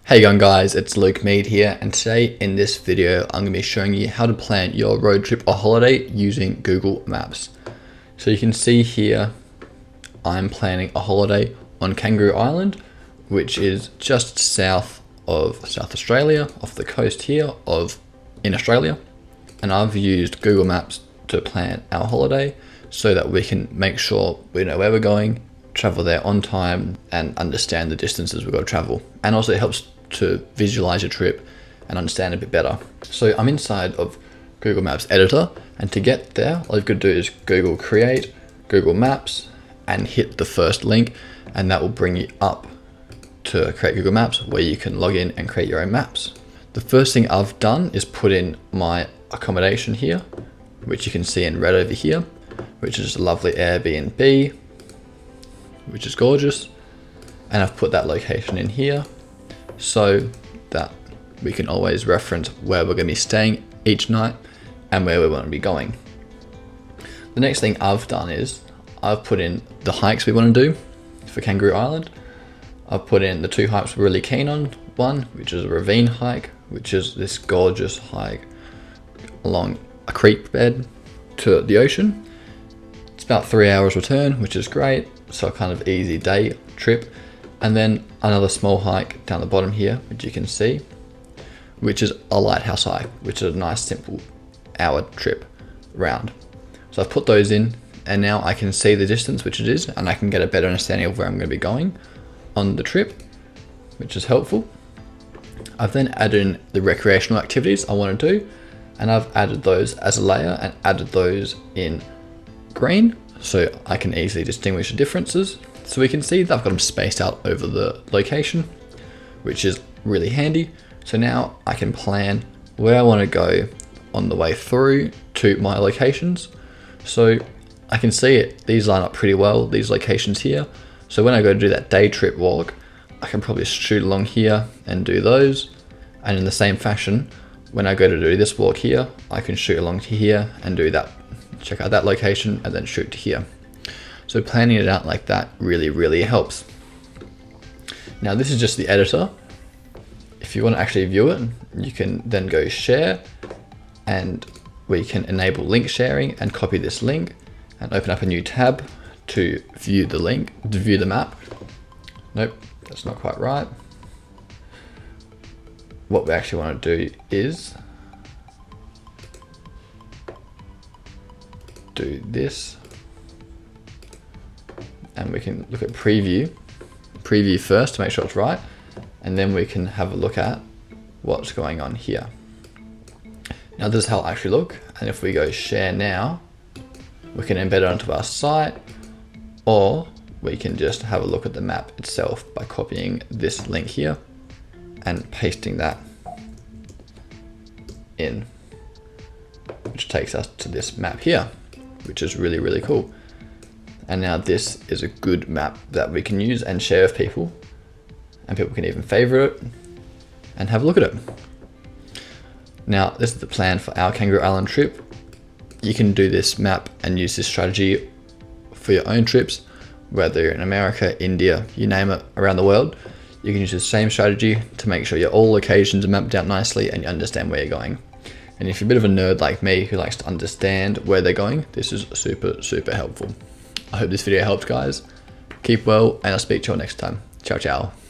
Hey going guys, it's Luke Mead here, and today in this video I'm going to be showing you how to plan your road trip or holiday using Google Maps. So you can see here I'm planning a holiday on Kangaroo Island, which is just south of South Australia, off the coast here in Australia. And I've used Google Maps to plan our holiday so that we can make sure we know where we're going, travel there on time, and understand the distances we've got to travel. And also it helps to visualize your trip and understand a bit better. So I'm inside of Google Maps editor, and to get there all you've got to do is Google create Google Maps and hit the first link, and that will bring you up to create Google Maps where you can log in and create your own maps. The first thing I've done is put in my accommodation here, which you can see in red over here, which is a lovely Airbnb, which is gorgeous. And I've put that location in here so that we can always reference where we're going to be staying each night and where we want to be going. The next thing I've done is I've put in the hikes we want to do for Kangaroo Island. I've put in the two hikes we're really keen on. One, which is a ravine hike, which is this gorgeous hike along a creek bed to the ocean. It's about 3 hours return, which is great. So a kind of easy day trip. And then another small hike down the bottom here, which you can see, which is a lighthouse hike, which is a nice simple hour trip round. So I've put those in, and now I can see the distance which it is, and I can get a better understanding of where I'm going to be going on the trip, which is helpful. I've then added in the recreational activities I want to do, and I've added those as a layer and added those in green so I can easily distinguish the differences. So we can see that I've got them spaced out over the location, which is really handy. So now I can plan where I want to go on the way through to my locations. So I can see it, these line up pretty well, these locations here. So when I go to do that day trip walk, I can probably shoot along here and do those. And in the same fashion, when I go to do this walk here, I can shoot along to here and do that, check out that location and then shoot to here. So planning it out like that really helps. Now this is just the editor. If you want to actually view it, you can then go share, and we can enable link sharing and copy this link and open up a new tab to view the link, to view the map. Nope, that's not quite right. What we actually want to do is do this. And we can look at preview first to make sure it's right, and then we can have a look at what's going on here. Now this is how it actually look, and if we go share now, we can embed it onto our site, or we can just have a look at the map itself by copying this link here and pasting that in, which takes us to this map here, which is really cool. And now this is a good map that we can use and share with people, and people can even favorite it and have a look at it. Now this is the plan for our Kangaroo Island trip. You can do this map and use this strategy for your own trips, whether you're in America, India, you name it, around the world. You can use the same strategy to make sure your all locations are mapped out nicely and you understand where you're going. And if you're a bit of a nerd like me who likes to understand where they're going, this is super helpful. I hope this video helped, guys. Keep well, and I'll speak to you all next time. Ciao.